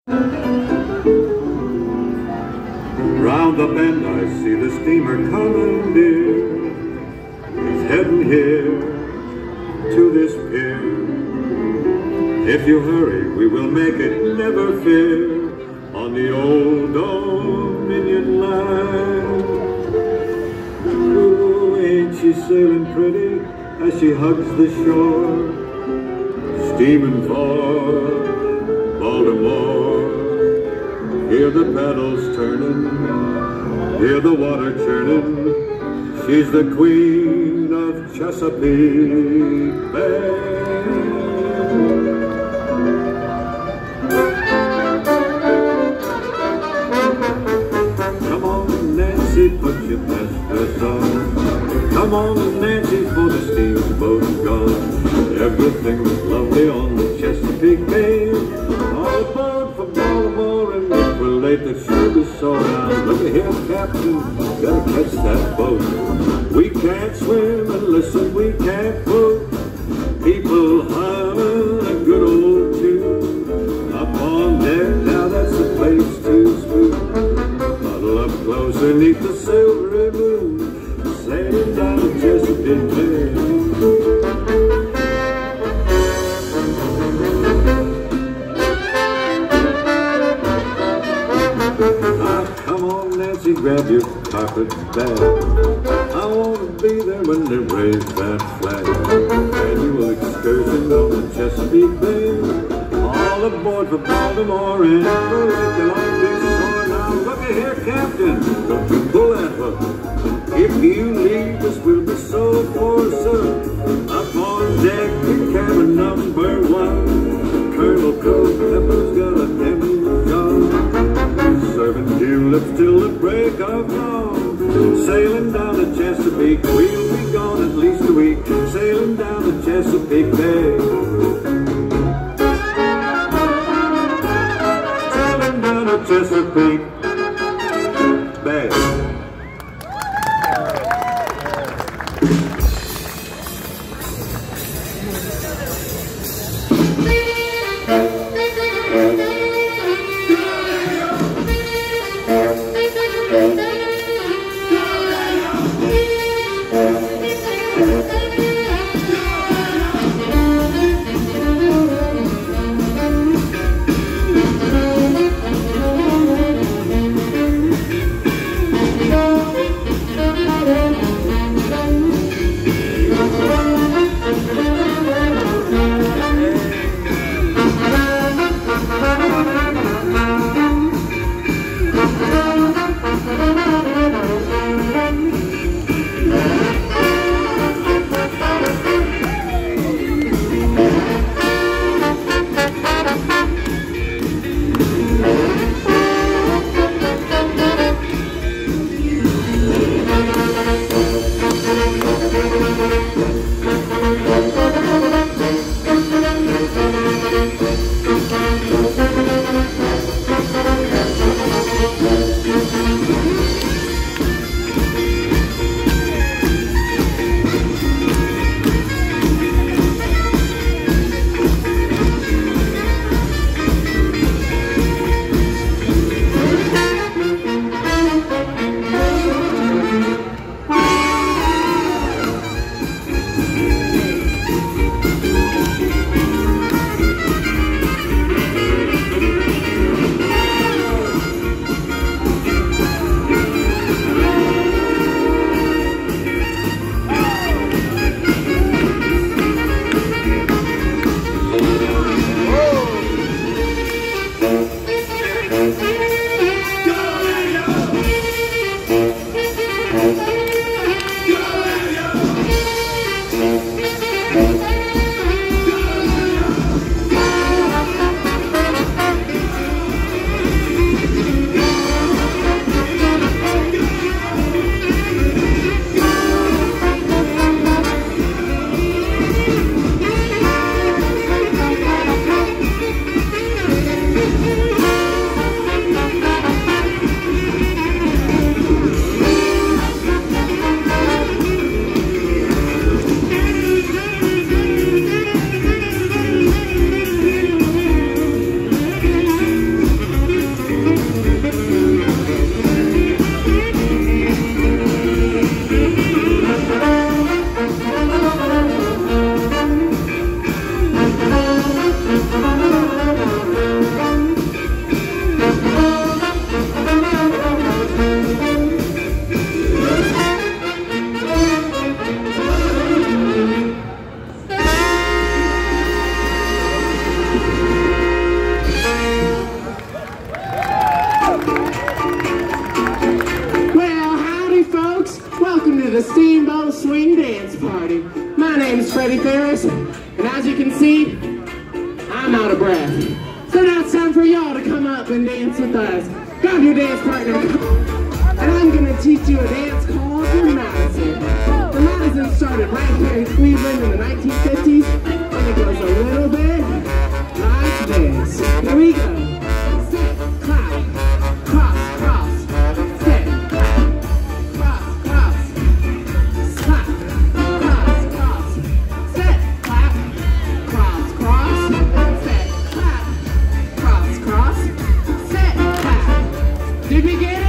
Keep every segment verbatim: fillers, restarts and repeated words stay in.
Round the bend I see the steamer coming near. He's heading here to this pier. If you hurry, we will make it, never fear, on the old Dominion line. Ooh, ain't she sailing pretty as she hugs the shore, steaming for Baltimore. Hear the paddles turning, hear the water churning. She's the queen of Chesapeake Bay. Come on, Nancy, put your best dress on. Come on, Nancy, for the steamboat's gone. Everything was lovely on the Chesapeake Bay. All aboard from Baltimore, and it will late the show be so round. Look here, Captain, gotta catch that boat. We can't swim, and listen, we can't float. People humming a good old tune. Up on deck, now that's the place to spoon. Huddle up closer neath the silvery moon, sailing down the Chesapeake Bay. Grab your carpet bag. I want to be there when they raise that flag. Annual excursion on the Chesapeake Bay. All aboard for Baltimore and for Lake and Long Beach Shore. Now look at here, Captain, don't you pull that hook. If you leave us, we'll be so forsook. Up on deck, the cabin number one. Colonel Coe Pepper's got a demi-john. Serving tulips till the break of dawn. Sailing down the Chesapeake, we'll be gone at least a week. Sailing down the Chesapeake Bay. Sailing down the Chesapeake Bay. ready, Ferris? And as you can see, I'm out of breath. So now it's time for y'all to come up and dance with us. Grab your dance partner. And I'm gonna teach you a dance called the Madison. The Madison started right here in Cleveland in the nineteen fifties, and it goes a little bit like this. Here we go. Step, clap, cross, cross, step, clap, cross, cross, clap, cross, cross, step, clap, cross, cross, step, clap, cross, cross, step, clap. Did we get it?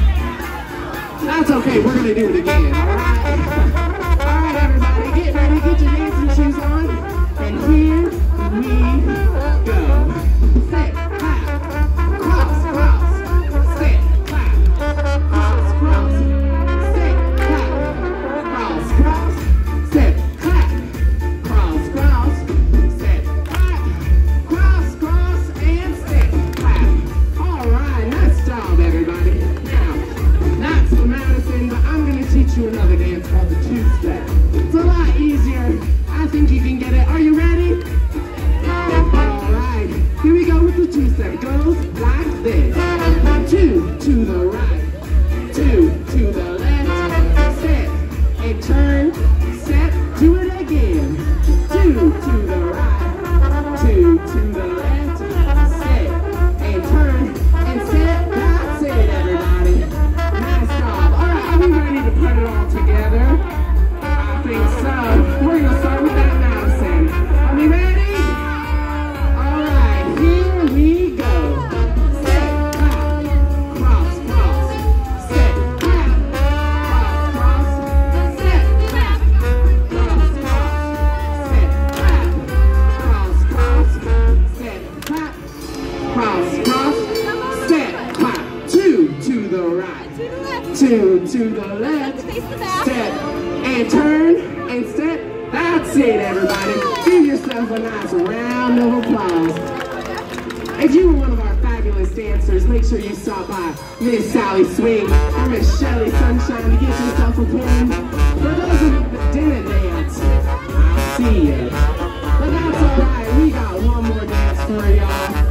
That's okay, we're gonna do it again, alright? Alright everybody, get ready, get your dancing shoes on, and here we go. Step, clap, cross, cross, step, clap, cross, cross, step, clap, cross, cross, step, clap, cross, cross, step, clap, cross, cross, and step, clap. Alright, nice job everybody. Now, that's the Madison, but I'm going to teach you another dance called the two-step. It's a lot easier. I think you can get it. Are you ready? Alright, here we go with the two-step. It goes like this. Two to the right, two to the left, step, and turn, step, do it again. Two to the right, two to the left, step, and turn, and step. That's it, everybody. Nice job. Alright, are we ready to put it all together? I think so. We're going to start with that Madison. Are we ready? Alright, here we go. Step, clap, cross, cross, step, clap, cross, cross, step, clap, cross, cross, step, clap, cross, cross, step, clap, cross, cross, step, clap. Two to the right, two to the left, step, and turn, and step. That's it, everybody. Give yourself a nice round of applause. If you were one of our fabulous dancers, make sure you stop by Miss Sally Swing or Miss Shelly Sunshine to get yourself a pin. For those of you that didn't dance, I'll see you. But that's alright, we got one more dance for y'all.